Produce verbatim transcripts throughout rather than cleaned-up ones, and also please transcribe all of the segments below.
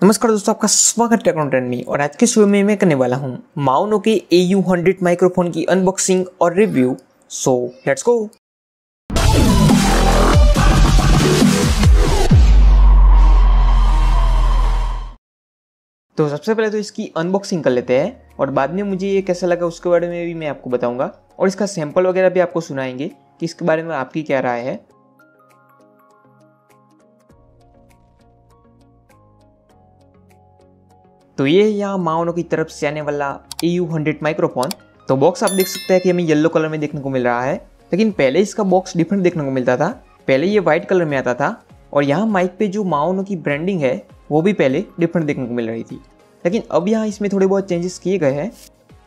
नमस्कार दोस्तों, आपका स्वागत है टेक्नोट्रेंड में। और आज के शो में मैं करने वाला हूँ माओनो के ए यू हंड्रेड माइक्रोफोन की अनबॉक्सिंग और रिव्यू। So let's go. तो सबसे पहले तो इसकी अनबॉक्सिंग कर लेते हैं और बाद में मुझे ये कैसा लगा उसके बारे में भी मैं आपको बताऊंगा और इसका सैंपल वगैरह भी आपको सुनाएंगे कि इसके बारे में आपकी क्या राय है। तो ये है यहाँ माओनो की तरफ से आने वाला ए यू हंड्रेड माइक्रोफोन। तो बॉक्स आप देख सकते हैं कि हमें येलो कलर में देखने को मिल रहा है, लेकिन पहले इसका बॉक्स डिफरेंट देखने को मिलता था। पहले ये व्हाइट कलर में आता था और यहाँ माइक पे जो माओनो की ब्रांडिंग है वो भी पहले डिफरेंट देखने को मिल रही थी, लेकिन अब यहाँ इसमें थोड़े बहुत चेंजेस किए गए हैं।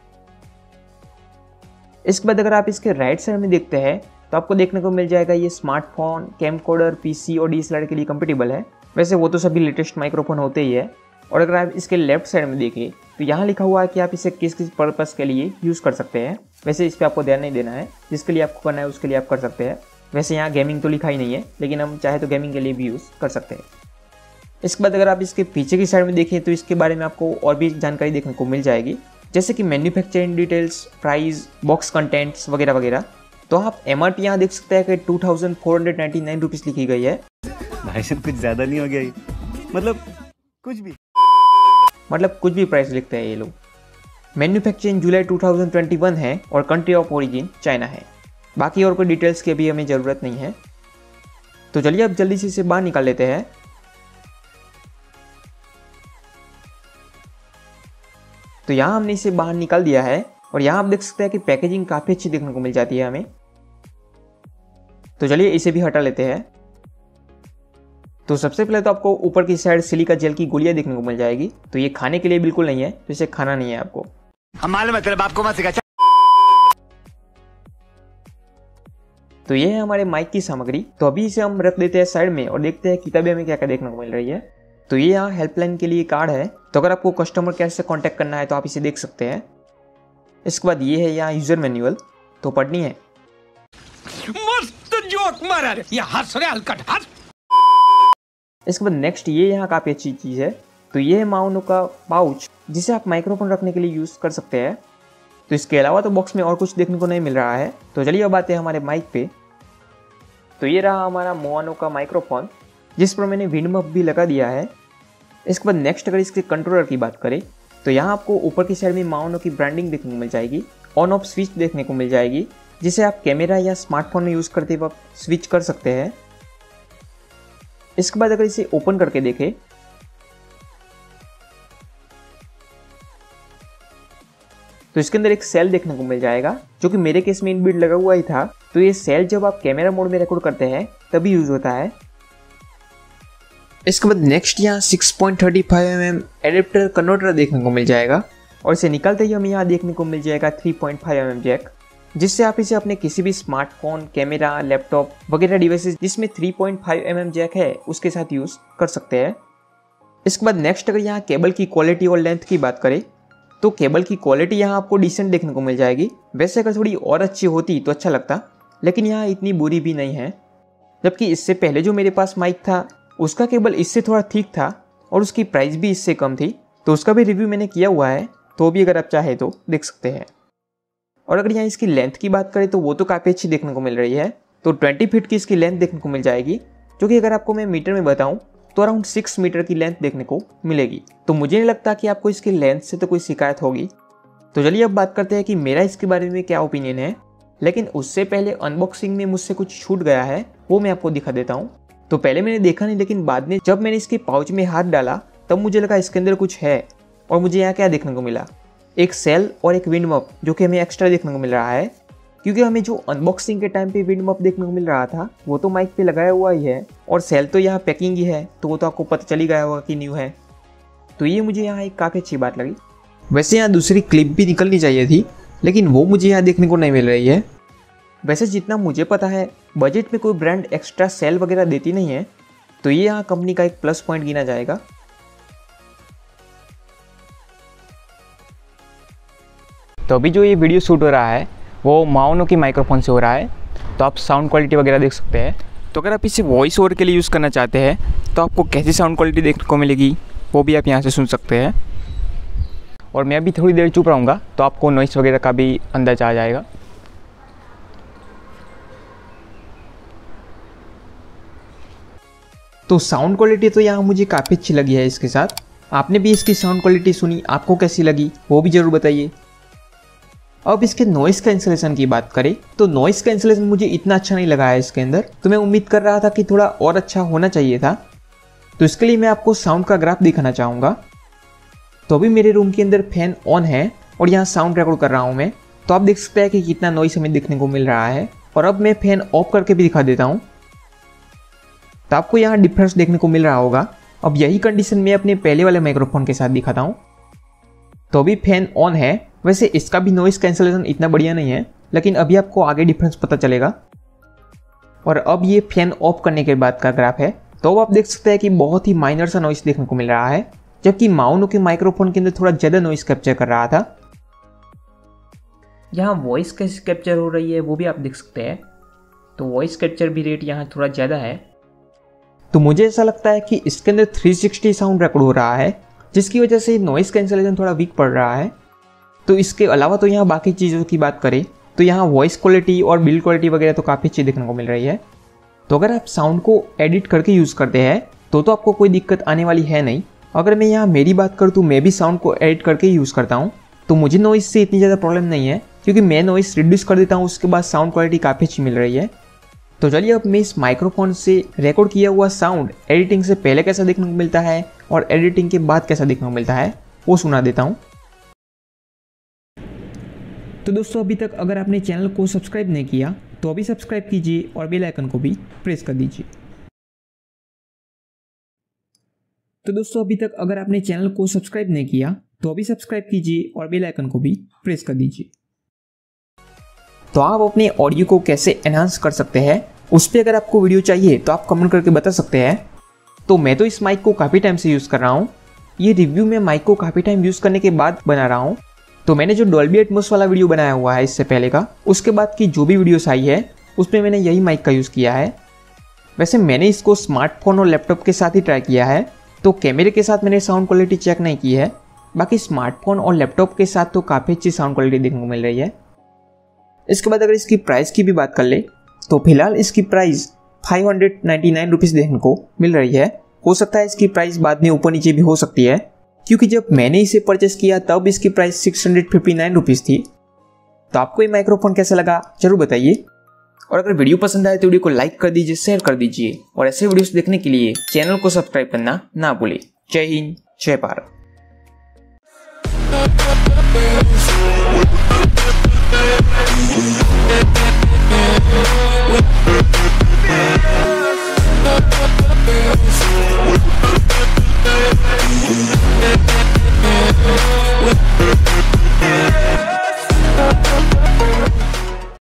इसके बाद अगर आप इसके राइट साइड में देखते हैं तो आपको देखने को मिल जाएगा ये स्मार्टफोन, कैमकोडर, पीसी और डी एस एल आर के लिए कंपेटेबल है। वैसे वो तो सभी लेटेस्ट माइक्रोफोन होते ही है। और अगर आप इसके लेफ्ट साइड में देखें तो यहाँ लिखा हुआ है कि आप इसे किस किस पर्पस के लिए यूज़ कर सकते हैं। वैसे इस पर आपको ध्यान नहीं देना है, जिसके लिए आपको करना है उसके लिए आप कर सकते हैं। वैसे यहाँ गेमिंग तो लिखा ही नहीं है, लेकिन हम चाहे तो गेमिंग के लिए भी यूज़ कर सकते हैं। इसके बाद अगर आप इसके पीछे की साइड में देखें तो इसके बारे में आपको और भी जानकारी देखने को मिल जाएगी, जैसे कि manufacturing details, price, box contents वगैरह वगैरह। तो आप एम आर पी यहाँ देख सकते हैं कि two thousand four hundred ninety nine rupees लिखी गई है। भाई साहब कुछ ज़्यादा नहीं हो गया ये? मतलब कुछ भी मतलब कुछ भी प्राइस लिखते हैं ये लोग। Manufacturing July two thousand twenty one है और कंट्री ऑफ ओरिजिन चाइना है। बाकी और कोई डिटेल्स की अभी हमें ज़रूरत नहीं है। तो चलिए अब जल्दी से इसे बाहर निकाल लेते हैं। तो यहाँ हमने इसे बाहर निकाल दिया है और यहाँ आप देख सकते हैं कि पैकेजिंग काफ़ी अच्छी देखने को मिल जाती है हमें। तो चलिए इसे भी हटा लेते हैं। तो सबसे पहले तो आपको ऊपर की साइड सिलिका जेल की गोलियां देखने को मिल जाएगी। तो ये खाने के लिए बिल्कुल नहीं है, तो इसे खाना नहीं है आपको। हम मालूम है तेरे बाप को मत सिखा। तो ये है हमारे माइक की सामग्री। तो अभी इसे हम रख देते हैं साइड में और देखते हैं किताबें हमें क्या क्या देखने को मिल रही है। तो ये यहाँ हेल्पलाइन के लिए कार्ड है, तो अगर आपको कस्टमर केयर से कॉन्टैक्ट करना है तो आप इसे देख सकते हैं। इसके बाद ये है यहाँ यूजर मैनुअल, तो पढ़नी है। मस्त जोक मारा रे, ये हंस रे हलकट हंस। इसके बाद नेक्स्ट ये यहाँ काफ़ी अच्छी चीज़ है। तो ये है माओनो का पाउच, जिसे आप माइक्रोफोन रखने के लिए यूज़ कर सकते हैं। तो इसके अलावा तो बॉक्स में और कुछ देखने को नहीं मिल रहा है। तो चलिए अब आते हैं हमारे माइक पे। तो ये रहा हमारा माओनो का माइक्रोफोन, जिस पर मैंने विंड मफ भी लगा दिया है। इसके बाद नेक्स्ट अगर इसके कंट्रोलर की बात करें तो यहाँ आपको ऊपर की साइड में माओनो की ब्रांडिंग देखने को मिल जाएगी। ऑन ऑफ स्विच देखने को मिल जाएगी, जिसे आप कैमरा या स्मार्टफोन में यूज़ करते वक्त स्विच कर सकते हैं। इसके बाद अगर इसे ओपन करके देखें तो इसके अंदर एक सेल देखने को मिल जाएगा, जो कि मेरे केस में इनबिल्ट लगा हुआ ही था। तो ये सेल जब आप कैमरा मोड में रिकॉर्ड करते हैं तभी यूज होता है। इसके बाद नेक्स्ट यहाँ six point thirty five M M adapter converter देखने को मिल जाएगा और इसे निकालते ही हमें यहाँ देखने को मिल जाएगा three point five M M jack, जिससे आप इसे अपने किसी भी स्मार्टफोन, कैमरा, लैपटॉप वगैरह डिवाइसेस जिसमें three point five M M jack है उसके साथ यूज़ कर सकते हैं। इसके बाद नेक्स्ट अगर यहाँ केबल की क्वालिटी और लेंथ की बात करें तो केबल की क्वालिटी यहाँ आपको डिसेंट देखने को मिल जाएगी। वैसे अगर थोड़ी और अच्छी होती तो अच्छा लगता, लेकिन यहाँ इतनी बुरी भी नहीं है। जबकि इससे पहले जो मेरे पास माइक था उसका केबल इससे थोड़ा ठीक था और उसकी प्राइस भी इससे कम थी, तो उसका भी रिव्यू मैंने किया हुआ है, तो भी अगर आप चाहे तो देख सकते हैं। और अगर यहाँ इसकी लेंथ की बात करें तो वो तो काफ़ी अच्छी देखने को मिल रही है। तो ट्वेंटी फीट की इसकी लेंथ देखने को मिल जाएगी, जो कि अगर आपको मैं मीटर में बताऊं तो अराउंड सिक्स मीटर की लेंथ देखने को मिलेगी। तो मुझे नहीं लगता कि आपको इसकी लेंथ से तो कोई शिकायत होगी। तो चलिए अब बात करते हैं कि मेरा इसके बारे में क्या ओपिनियन है, लेकिन उससे पहले अनबॉक्सिंग में मुझसे कुछ छूट गया है, वो मैं आपको दिखा देता हूँ। तो पहले मैंने देखा नहीं, लेकिन बाद में जब मैंने इसके पाउच में हाथ डाला तब मुझे लगा इसके अंदर कुछ है। और मुझे यहाँ क्या देखने को मिला, एक सेल और एक विंड मफ, जो कि हमें एक्स्ट्रा देखने को मिल रहा है। क्योंकि हमें जो अनबॉक्सिंग के टाइम पे विंड मफ देखने को मिल रहा था वो तो माइक पे लगाया हुआ ही है, और सेल तो यहाँ पैकिंग ही है, तो वो तो आपको पता चल ही गया होगा कि न्यू है। तो ये मुझे यहाँ एक काफ़ी अच्छी बात लगी। वैसे यहाँ दूसरी क्लिप भी निकलनी चाहिए थी, लेकिन वो मुझे यहाँ देखने को नहीं मिल रही है। वैसे जितना मुझे पता है बजट में कोई ब्रांड एक्स्ट्रा सेल वगैरह देती नहीं है, तो ये यहाँ कंपनी का एक प्लस पॉइंट गिना जाएगा। तो अभी जो ये वीडियो शूट हो रहा है वो माओनो की माइक्रोफोन से हो रहा है, तो आप साउंड क्वालिटी वगैरह देख सकते हैं। तो अगर आप इसे वॉइस ओवर के लिए यूज़ करना चाहते हैं तो आपको कैसी साउंड क्वालिटी देखने को मिलेगी वो भी आप यहाँ से सुन सकते हैं। और मैं अभी थोड़ी देर चुप रहूँगा तो आपको नॉइस वगैरह का भी अंदाजा आ जाएगा। तो साउंड क्वालिटी तो यहाँ मुझे काफ़ी अच्छी लगी है इसके साथ। आपने भी इसकी साउंड क्वालिटी सुनी, आपको कैसी लगी वो भी ज़रूर बताइए। अब इसके नॉइस कैंसलेशन की बात करें तो नॉइस कैंसलेशन मुझे इतना अच्छा नहीं लगा है इसके अंदर, तो मैं उम्मीद कर रहा था कि थोड़ा और अच्छा होना चाहिए था। तो इसके लिए मैं आपको साउंड का ग्राफ दिखाना चाहूँगा। तो अभी मेरे रूम के अंदर फैन ऑन है और यहाँ साउंड रिकॉर्ड कर रहा हूँ मैं, तो आप देख सकते हैं कि कितना नॉइस हमें देखने को मिल रहा है। और अब मैं फैन ऑफ करके भी दिखा देता हूँ, तो आपको यहाँ डिफरेंस देखने को मिल रहा होगा। अब यही कंडीशन मैं अपने पहले वाले माइक्रोफोन के साथ दिखाता हूँ। तो अभी फैन ऑन है, वैसे इसका भी नॉइस कैंसलेशन इतना बढ़िया नहीं है, लेकिन अभी आपको आगे डिफरेंस पता चलेगा। और अब ये फैन ऑफ करने के बाद का ग्राफ है, तो अब आप देख सकते हैं कि बहुत ही माइनर सा नॉइस देखने को मिल रहा है, जबकि माउनो के माइक्रोफोन के अंदर थोड़ा ज़्यादा नॉइस कैप्चर कर रहा था। यहाँ वॉइस कैसे कैप्चर हो रही है वो भी आप देख सकते हैं। तो वॉइस कैप्चर भी रेट यहाँ थोड़ा ज़्यादा है। तो मुझे ऐसा लगता है कि इसके अंदर थ्री सिक्सटी साउंड रिकॉर्ड हो रहा है, जिसकी वजह से नॉइस कैंसलेशन थोड़ा वीक पड़ रहा है। तो इसके अलावा तो यहाँ बाकी चीज़ों की बात करें तो यहाँ वॉइस क्वालिटी और बिल्ड क्वालिटी वगैरह तो काफ़ी अच्छी देखने को मिल रही है। तो अगर आप साउंड को एडिट करके यूज़ करते हैं तो तो आपको कोई दिक्कत आने वाली है नहीं। अगर मैं यहाँ मेरी बात करूँ तो मैं भी साउंड को एडिट करके यूज़ करता हूँ, तो मुझे नॉइस से इतनी ज़्यादा प्रॉब्लम नहीं है, क्योंकि मैं नॉइस रिड्यूस कर देता हूँ, उसके बाद साउंड क्वालिटी काफ़ी अच्छी मिल रही है। तो चलिए अब मैं इस माइक्रोफोन से रिकॉर्ड किया हुआ साउंड एडिटिंग से पहले कैसा देखने को मिलता है और एडिटिंग के बाद कैसा देखने को मिलता है वो सुना देता हूँ। तो दोस्तों अभी तक अगर आपने चैनल को सब्सक्राइब नहीं किया तो अभी सब्सक्राइब कीजिए और बेल आइकन को भी प्रेस कर दीजिए। तो दोस्तों अभी तक अगर आपने चैनल को सब्सक्राइब नहीं किया तो अभी सब्सक्राइब कीजिए और बेल आइकन को भी प्रेस कर दीजिए। तो आप अपने ऑडियो को कैसे एनहांस कर सकते हैं उस पर अगर आपको वीडियो चाहिए तो आप कमेंट करके बता सकते हैं। तो मैं तो इस माइक को काफ़ी टाइम से यूज़ कर रहा हूँ। ये रिव्यू में माइक को काफ़ी टाइम यूज़ करने के बाद बना रहा हूँ। तो मैंने जो डॉल्बी एटमॉस वाला वीडियो बनाया हुआ है इससे पहले का, उसके बाद की जो भी वीडियोस आई है उसमें मैंने यही माइक का यूज़ किया है। वैसे मैंने इसको स्मार्टफोन और लैपटॉप के साथ ही ट्राई किया है, तो कैमरे के साथ मैंने साउंड क्वालिटी चेक नहीं की है। बाकी स्मार्टफोन और लैपटॉप के साथ तो काफ़ी अच्छी साउंड क्वालिटी देखने को मिल रही है। इसके बाद अगर इसकी प्राइस की भी बात कर ले तो फिलहाल इसकी price five hundred ninety nine rupees देखने को मिल रही है। हो सकता है इसकी प्राइस बाद में ऊपर नीचे भी हो सकती है, क्योंकि जब मैंने इसे परचेस किया तब इसकी price six hundred fifty nine rupees थी। तो आपको ये माइक्रोफोन कैसा लगा जरूर बताइए। और अगर वीडियो पसंद आए तो वीडियो को लाइक कर दीजिए, शेयर कर दीजिए, और ऐसे वीडियोस देखने के लिए चैनल को सब्सक्राइब करना ना भूलें। जय हिंद, जय भारत।